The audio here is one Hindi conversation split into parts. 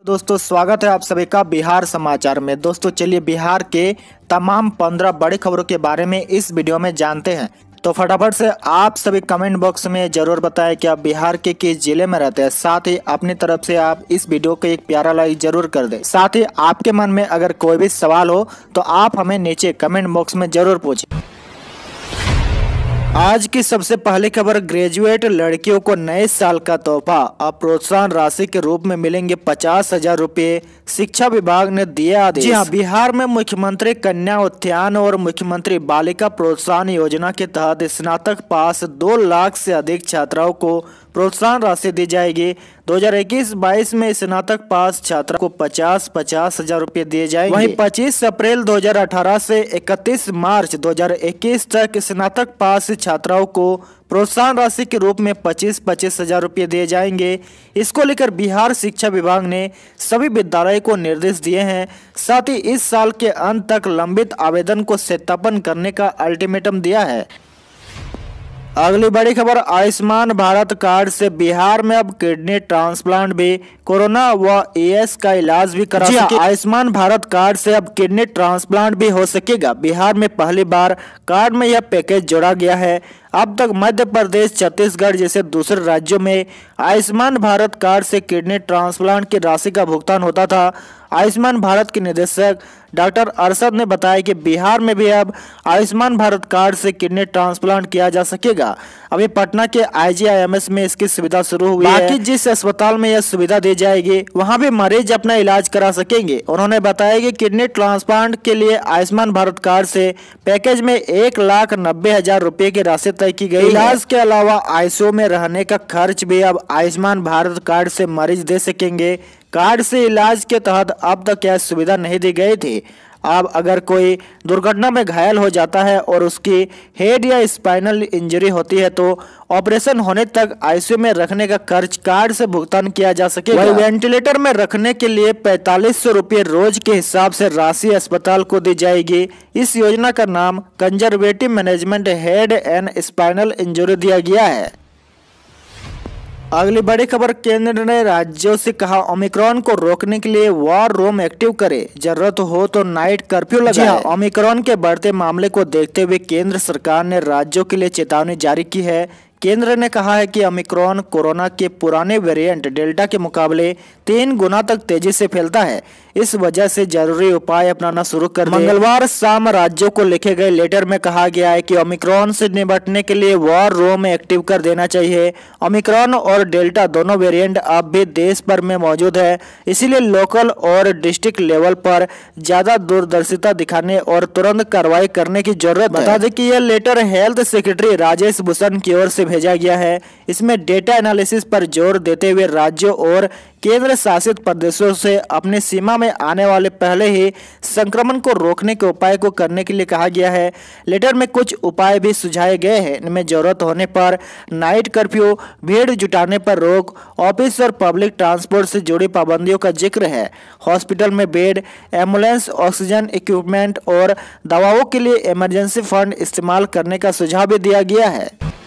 दोस्तों स्वागत है आप सभी का बिहार समाचार में। दोस्तों चलिए बिहार के तमाम 15 बड़ी खबरों के बारे में इस वीडियो में जानते हैं। तो फटाफट से आप सभी कमेंट बॉक्स में जरूर बताएं कि आप बिहार के किस जिले में रहते हैं। साथ ही अपनी तरफ से आप इस वीडियो को एक प्यारा लाइक जरूर कर दें। साथ ही आपके मन में अगर कोई भी सवाल हो तो आप हमें नीचे कमेंट बॉक्स में जरूर पूछें। आज की सबसे पहली खबर, ग्रेजुएट लड़कियों को नए साल का तोहफा, अब प्रोत्साहन राशि के रूप में मिलेंगे 50,000 रुपये, शिक्षा विभाग ने दिया आदेश। जी हाँ, बिहार में मुख्यमंत्री कन्या उत्थान और मुख्यमंत्री बालिका प्रोत्साहन योजना के तहत स्नातक पास 2 लाख से अधिक छात्राओं को प्रोत्साहन राशि दी जाएगी। 2021-22 में स्नातक पास छात्रों को 50,000 रुपये दिए जाएंगे। वहीं 25 अप्रैल 2018 से 31 मार्च 2021 तक स्नातक पास छात्राओं को प्रोत्साहन राशि के रूप में 25,000 रुपये दिए जाएंगे। इसको लेकर बिहार शिक्षा विभाग ने सभी विद्यालयों को निर्देश दिए हैं। साथ ही इस साल के अंत तक लंबित आवेदन को सत्यापन करने का अल्टीमेटम दिया है। अगली बड़ी खबर, आयुष्मान भारत कार्ड से बिहार में अब किडनी ट्रांसप्लांट भी, कोरोना व एएस का इलाज भी करा सके। आयुष्मान भारत कार्ड से अब किडनी ट्रांसप्लांट भी हो सकेगा। बिहार में पहली बार कार्ड में यह पैकेज जोड़ा गया है। अब तक मध्य प्रदेश, छत्तीसगढ़ जैसे दूसरे राज्यों में आयुष्मान भारत कार्ड से किडनी ट्रांसप्लांट की राशि का भुगतान होता था। आयुष्मान भारत के निदेशक डॉक्टर अरशद ने बताया कि बिहार में भी अब आयुष्मान भारत कार्ड से किडनी ट्रांसप्लांट किया जा सकेगा। अभी पटना के IGIMS में इसकी सुविधा शुरू हुई है। बाकी जिस अस्पताल में यह सुविधा दी जाएगी वहां भी मरीज अपना इलाज करा सकेंगे। उन्होंने बताया कि किडनी ट्रांसप्लांट के लिए आयुष्मान भारत कार्ड से पैकेज में 1,90,000 रुपये की राशि तय की गई। इलाज के अलावा ICU में रहने का खर्च भी अब आयुष्मान भारत कार्ड से मरीज दे सकेंगे। कार्ड से इलाज के तहत अब तक यह सुविधा नहीं दी गई थी। अब अगर कोई दुर्घटना में घायल हो जाता है और उसकी हेड या स्पाइनल इंजरी होती है तो ऑपरेशन होने तक ICU में रखने का खर्च कार्ड से भुगतान किया जा सकेगा। वही वेंटिलेटर में रखने के लिए 4,500 रुपये रोज के हिसाब से राशि अस्पताल को दी जाएगी। इस योजना का नाम conservative management head and spinal injury दिया गया है। अगली बड़ी खबर, केंद्र ने राज्यों से कहा ओमिक्रॉन को रोकने के लिए वॉर रूम एक्टिव करे, जरूरत हो तो नाइट कर्फ्यू लगाए। ओमिक्रॉन के बढ़ते मामले को देखते हुए केंद्र सरकार ने राज्यों के लिए चेतावनी जारी की है। केंद्र ने कहा है कि ओमिक्रॉन कोरोना के पुराने वेरिएंट डेल्टा के मुकाबले 3 गुना तक तेजी से फैलता है। इस वजह से जरूरी उपाय अपनाना शुरू कर दें। मंगलवार शाम राज्यों को लिखे गए लेटर में कहा गया है कि ओमिक्रॉन से निपटने के लिए वॉर रूम एक्टिव कर देना चाहिए। ओमिक्रॉन और डेल्टा दोनों वेरिएंट अब भी देश भर में मौजूद है, इसीलिए लोकल और डिस्ट्रिक्ट लेवल पर ज्यादा दूरदर्शिता दिखाने और तुरंत कार्रवाई करने की जरूरत है। बता दें कि यह letter health secretary Rajesh Bhushan की ओर से भेजा गया है। इसमें डेटा एनालिसिस पर जोर देते हुए राज्यों और केंद्र शासित प्रदेशों से अपनी सीमा में आने वाले पहले ही संक्रमण को रोकने के उपाय को करने के लिए कहा गया है। लेटर में कुछ उपाय भी सुझाए गए हैं। इनमें जरूरत होने पर नाइट कर्फ्यू, भीड़ जुटाने पर रोक, ऑफिस और पब्लिक ट्रांसपोर्ट से जुड़ी पाबंदियों का जिक्र है। हॉस्पिटल में बेड, एम्बुलेंस, ऑक्सीजन इक्विपमेंट और दवाओं के लिए इमरजेंसी फंड इस्तेमाल करने का सुझाव भी दिया गया है।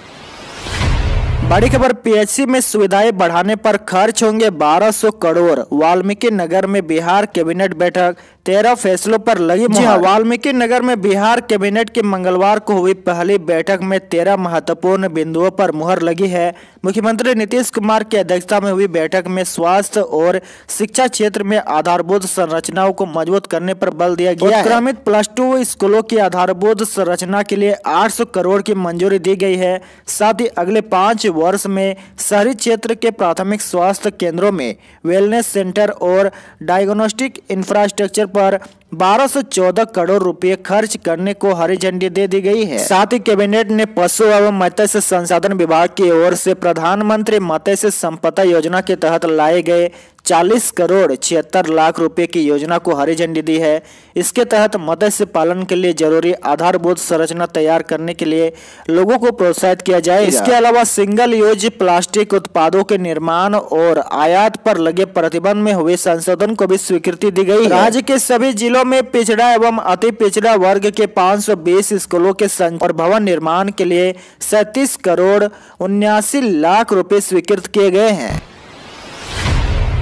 बड़ी खबर, PHC में सुविधाएं बढ़ाने पर खर्च होंगे 1,200 करोड़, वाल्मीकि नगर में बिहार कैबिनेट बैठक, 13 फैसलों पर लगी मुहर। वाल्मीकि नगर में बिहार कैबिनेट की मंगलवार को हुई पहली बैठक में 13 महत्वपूर्ण बिंदुओं पर मुहर लगी है। मुख्यमंत्री नीतीश कुमार की अध्यक्षता में हुई बैठक में स्वास्थ्य और शिक्षा क्षेत्र में आधारभूत संरचनाओं को मजबूत करने पर बल दिया गया है। उत्क्रमित +2 स्कूलों की आधारभूत संरचना के लिए 800 करोड़ की मंजूरी दी गई है। साथ ही अगले 5 वर्ष में शहरी क्षेत्र के प्राथमिक स्वास्थ्य केंद्रों में वेलनेस सेंटर और डायग्नोस्टिक इंफ्रास्ट्रक्चर पर 1,214 करोड़ रुपए खर्च करने को हरी झंडी दे दी गई है। साथ ही कैबिनेट ने पशु एवं मत्स्य संसाधन विभाग की ओर से प्रधानमंत्री मत्स्य संपदा योजना के तहत लाए गए 40 करोड़ 76 लाख रुपए की योजना को हरी झंडी दी है। इसके तहत मत्स्य पालन के लिए जरूरी आधारभूत संरचना तैयार करने के लिए लोगों को प्रोत्साहित किया जाएगा। इसके अलावा सिंगल यूज प्लास्टिक उत्पादों के निर्माण और आयात पर लगे प्रतिबंध में हुए संशोधन को भी स्वीकृति दी गई है। राज्य के सभी जिलों में पिछड़ा एवं अति पिछड़ा वर्ग के 520 स्कूलों के और भवन निर्माण के लिए 37 करोड़ 79 लाख रुपए स्वीकृत किए गए हैं।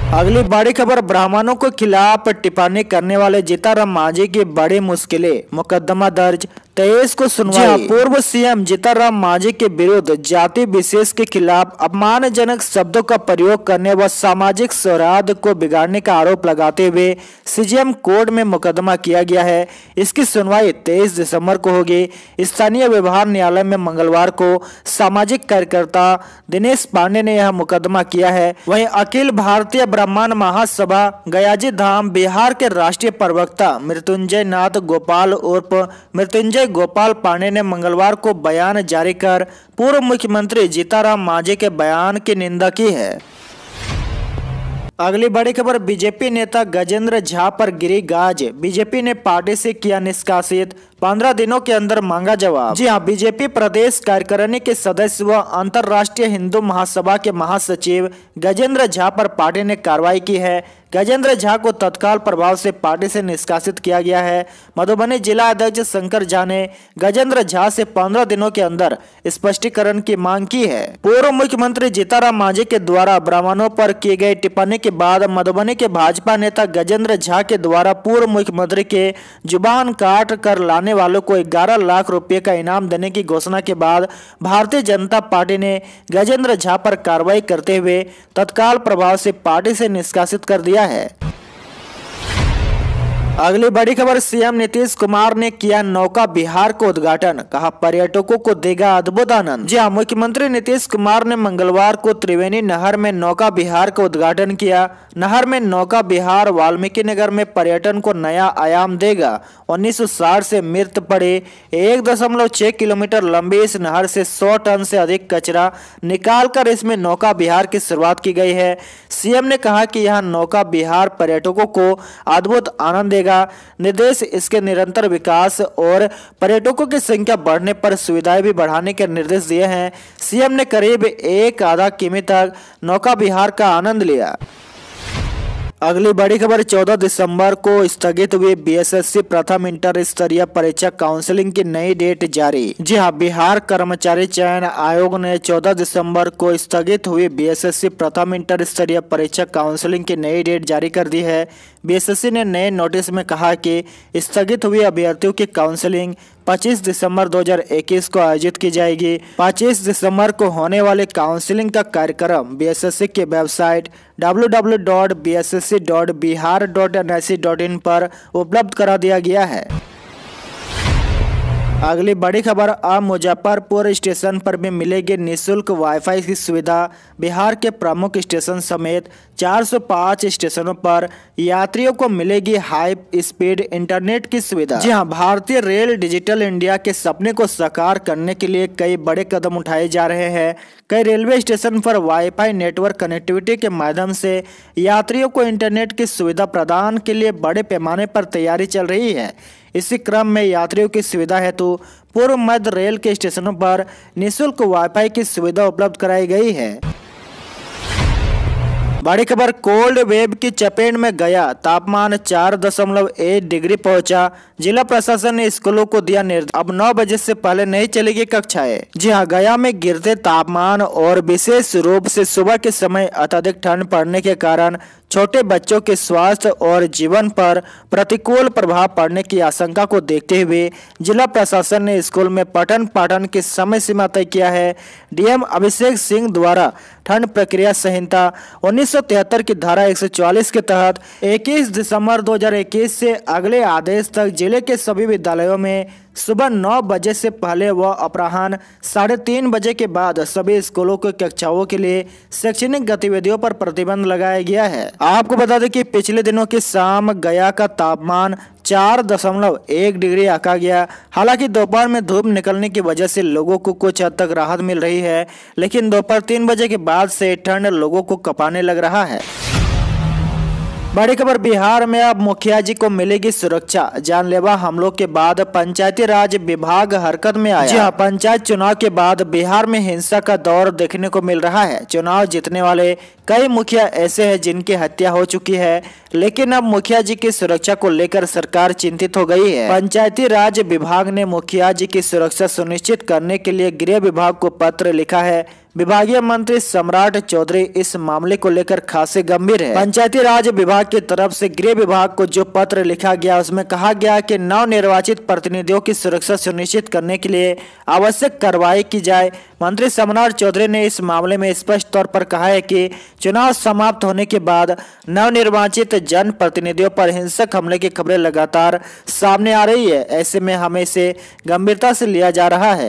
अगली बड़ी खबर, ब्राह्मणों के खिलाफ टिप्पणी करने वाले जीतनराम मांझी की बड़ी मुश्किलें, मुकदमा दर्ज, 23 को सुनवाई। पूर्व सीएम जीतनराम मांझी के विरुद्ध जाति विशेष के खिलाफ अपमानजनक शब्दों का प्रयोग करने व सामाजिक सौहार्द को बिगाड़ने का आरोप लगाते हुए सीजेएम कोर्ट में मुकदमा किया गया है। इसकी सुनवाई 23 दिसंबर को होगी। स्थानीय व्यवहार न्यायालय में मंगलवार को सामाजिक कार्यकर्ता दिनेश पांडे ने यह मुकदमा किया है। वहीं अखिल भारतीय ब्राह्मण महासभा गयाजी धाम बिहार के राष्ट्रीय प्रवक्ता मृत्युंजय नाथ गोपाल उर्फ मृत्युंजय गोपाल पांडे ने मंगलवार को बयान जारी कर पूर्व मुख्यमंत्री जीतनराम मांझी के बयान की निंदा की है। अगली बड़ी खबर, बीजेपी नेता गजेंद्र झा पर गिरी गाज, बीजेपी ने पार्टी से किया निष्कासित, 15 दिनों के अंदर मांगा जवाब। जी हां, बीजेपी प्रदेश कार्यकारिणी के सदस्य व अंतर्राष्ट्रीय हिंदू महासभा के महासचिव गजेंद्र झा पर पार्टी ने कार्रवाई की है। गजेंद्र झा को तत्काल प्रभाव से पार्टी से निष्कासित किया गया है। मधुबनी जिला अध्यक्ष शंकर झा ने गजेंद्र झा से 15 दिनों के अंदर स्पष्टीकरण की मांग की है। पूर्व मुख्यमंत्री जीतनराम मांझी के द्वारा ब्राह्मणों पर की गई टिप्पणी के बाद मधुबनी के भाजपा नेता गजेंद्र झा के द्वारा पूर्व मुख्यमंत्री के जुबान काट कर लाने वालों को 11 लाख रुपए का इनाम देने की घोषणा के बाद भारतीय जनता पार्टी ने गजेंद्र झा पर कार्रवाई करते हुए तत्काल प्रभाव से पार्टी से निष्कासित कर दिया है। अगली बड़ी खबर, सीएम नीतीश कुमार ने किया नौका विहार को उद्घाटन, कहा पर्यटकों को देगा अद्भुत आनंद। जी हां, मुख्यमंत्री नीतीश कुमार ने मंगलवार को त्रिवेणी नहर में नौका विहार का उद्घाटन किया। नहर में नौका विहार वाल्मीकि नगर में पर्यटन को नया आयाम देगा। 1960 से मृत पड़े 1.6 किलोमीटर लंबी इस नहर से 100 टन से अधिक कचरा निकालकर इसमें नौका विहार की शुरुआत की गई है। सीएम ने कहा कि यह नौका विहार पर्यटकों को अद्भुत आनंद देगा। निर्देश इसके निरंतर विकास और पर्यटकों की संख्या बढ़ने पर सुविधाएं भी बढ़ाने के निर्देश दिए हैं। सीएम ने करीब 1.5 किमी तक नौका विहार का आनंद लिया। अगली बड़ी खबर, 14 दिसंबर को स्थगित हुई बीएसएससी प्रथम इंटर स्तरीय परीक्षा काउंसलिंग की नई डेट जारी। जी हां, बिहार कर्मचारी चयन आयोग ने 14 दिसंबर को स्थगित हुई बीएसएससी प्रथम इंटर स्तरीय परीक्षा काउंसलिंग की नई डेट जारी कर दी है। बीएसएससी ने नए नोटिस में कहा कि स्थगित हुई अभ्यर्थियों की काउंसलिंग 25 दिसंबर 2021 को आयोजित की जाएगी। 25 दिसंबर को होने वाले काउंसलिंग का कार्यक्रम बीएसएससी के वेबसाइट www.bssc.bihar.nic.in पर उपलब्ध करा दिया गया है। अगली बड़ी खबर, अब मुजफ्फरपुर स्टेशन पर भी मिलेगी निःशुल्क वाईफाई की सुविधा। बिहार के प्रमुख स्टेशन समेत 405 स्टेशनों पर यात्रियों को मिलेगी हाई स्पीड इंटरनेट की सुविधा। जी हां, भारतीय रेल डिजिटल इंडिया के सपने को साकार करने के लिए कई बड़े कदम उठाए जा रहे हैं। कई रेलवे स्टेशन पर वाईफाई नेटवर्क कनेक्टिविटी के माध्यम से यात्रियों को इंटरनेट की सुविधा प्रदान के लिए बड़े पैमाने पर तैयारी चल रही है। इसी क्रम में यात्रियों की सुविधा हेतु पूर्व मध्य रेल के स्टेशनों पर निःशुल्क वाईफाई की सुविधा उपलब्ध कराई गई है। बड़ी खबर, कोल्ड वेव की चपेट में गया, तापमान 4.1 डिग्री पहुंचा। जिला प्रशासन ने स्कूलों को दिया निर्देश, अब 9 बजे से पहले नहीं चलेगी कक्षाएं। जी हां, गया में गिरते तापमान और विशेष रूप से सुबह के समय अत्यधिक ठंड पड़ने के कारण छोटे बच्चों के स्वास्थ्य और जीवन पर प्रतिकूल प्रभाव पड़ने की आशंका को देखते हुए जिला प्रशासन ने स्कूल में पठन पाठन की समय सीमा तय किया है। डीएम अभिषेक सिंह द्वारा ठंड प्रक्रिया संहिता 1973 की धारा 144 के तहत 21 दिसंबर 2021 से अगले आदेश तक जिले के सभी विद्यालयों में सुबह 9 बजे से पहले व अपराह्न 3:30 बजे के बाद सभी स्कूलों की कक्षाओं के लिए शैक्षणिक गतिविधियों पर प्रतिबंध लगाया गया है। आपको बता दें कि पिछले दिनों की शाम गया का तापमान 4.1 डिग्री आंका गया। हालांकि दोपहर में धूप निकलने की वजह से लोगों को कुछ हद तक राहत मिल रही है, लेकिन दोपहर 3 बजे के बाद से ठंड लोगों को कपाने लग रहा है। बड़ी खबर, बिहार में अब मुखिया जी को मिलेगी सुरक्षा। जानलेवा हमलों के बाद पंचायती राज विभाग हरकत में आया। जी हां, पंचायत चुनाव के बाद बिहार में हिंसा का दौर देखने को मिल रहा है। चुनाव जीतने वाले कई मुखिया ऐसे हैं जिनकी हत्या हो चुकी है, लेकिन अब मुखिया जी की सुरक्षा को लेकर सरकार चिंतित हो गई है। पंचायती राज विभाग ने मुखिया जी की सुरक्षा सुनिश्चित करने के लिए गृह विभाग को पत्र लिखा है। विभागीय मंत्री सम्राट चौधरी इस मामले को लेकर खासे गंभीर है। पंचायती राज विभाग की तरफ से गृह विभाग को जो पत्र लिखा गया उसमें कहा गया कि नवनिर्वाचित प्रतिनिधियों की सुरक्षा सुनिश्चित करने के लिए आवश्यक कार्रवाई की जाए। मंत्री सम्राट चौधरी ने इस मामले में स्पष्ट तौर पर कहा है कि चुनाव समाप्त होने के बाद नवनिर्वाचित जनप्रतिनिधियों पर हिंसक हमले की खबरें लगातार सामने आ रही है। ऐसे में हमें इसे गंभीरता से लिया जा रहा है।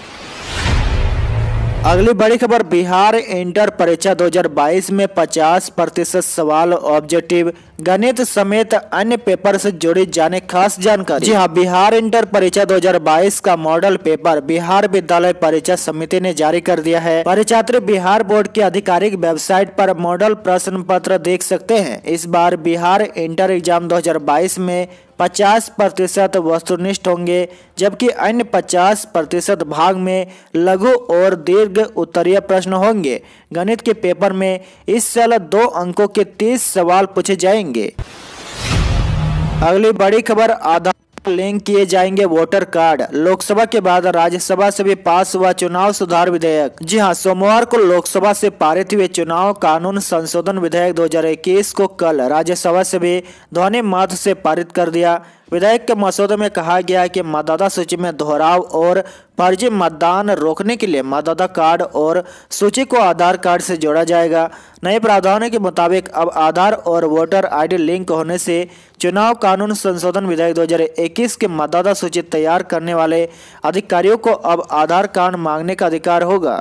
अगली बड़ी खबर, बिहार इंटर परीक्षा 2022 में 50% सवाल ऑब्जेक्टिव गणित समेत अन्य पेपर से जोड़ी जाने खास जानकारी। जी हां, बिहार इंटर परीक्षा 2022 का मॉडल पेपर बिहार विद्यालय परीक्षा समिति ने जारी कर दिया है। परीक्षार्थी बिहार बोर्ड की आधिकारिक वेबसाइट पर मॉडल प्रश्न पत्र देख सकते हैं। इस बार बिहार इंटर एग्जाम 2022 में 50% वस्तुनिष्ठ होंगे, जबकि अन्य 50% भाग में लघु और दीर्घ उत्तरीय प्रश्न होंगे। गणित के पेपर में इस साल 2 अंकों के 30 सवाल पूछे जाएंगे। अगली बड़ी खबर, आधार लिंक किए जाएंगे वोटर कार्ड। लोकसभा के बाद राज्यसभा से भी पास हुआ चुनाव सुधार विधेयक। जी हां, सोमवार को लोकसभा से पारित हुए चुनाव कानून संशोधन विधेयक 2021 को कल राज्यसभा से भी ध्वनि मत से पारित कर दिया। विधेयक के मसौदे में कहा गया है कि मतदाता सूची में दोहराव और फर्जी मतदान रोकने के लिए मतदाता कार्ड और सूची को आधार कार्ड से जोड़ा जाएगा। नए प्रावधानों के मुताबिक अब आधार और वोटर आईडी लिंक होने से चुनाव कानून संशोधन विधेयक 2021 के मतदाता सूची तैयार करने वाले अधिकारियों को अब आधार कार्ड मांगने का अधिकार होगा।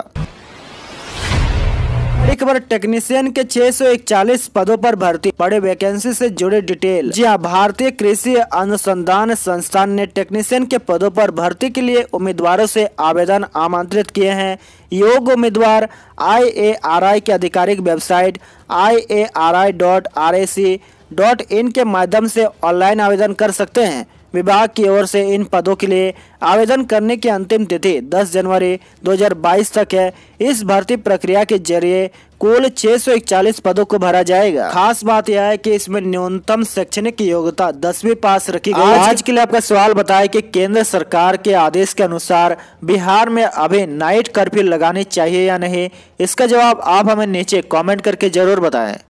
एक बार टेक्नीशियन के 641 पदों पर भर्ती, बड़े वैकेंसी से जुड़े डिटेल। जी हां, भारतीय कृषि अनुसंधान संस्थान ने टेक्नीशियन के पदों पर भर्ती के लिए उम्मीदवारों से आवेदन आमंत्रित किए हैं। योग्य उम्मीदवार IARI की आधिकारिक वेबसाइट iari.rac.in के माध्यम से ऑनलाइन आवेदन कर सकते हैं। विभाग की ओर से इन पदों के लिए आवेदन करने की अंतिम तिथि 10 जनवरी 2022 तक है। इस भर्ती प्रक्रिया के जरिए कुल 641 पदों को भरा जाएगा। खास बात यह है कि इसमें न्यूनतम शैक्षणिक योग्यता 10वीं पास रखी गई। आज के लिए आपका सवाल बताएं कि केंद्र सरकार के आदेश के अनुसार बिहार में अभी नाइट कर्फ्यू लगानी चाहिए या नहीं। इसका जवाब आप हमें नीचे कमेंट करके जरूर बताएं।